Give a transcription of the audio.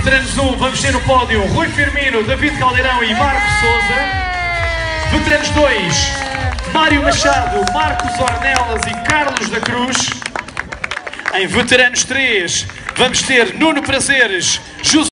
Veteranos 1, vamos ter no pódio Rui Firmino, David Caldeirão e Marco Souza. Veteranos 2, Mário Machado, Marcos Ornelas e Carlos da Cruz. Em Veteranos 3, vamos ter Nuno Prazeres, José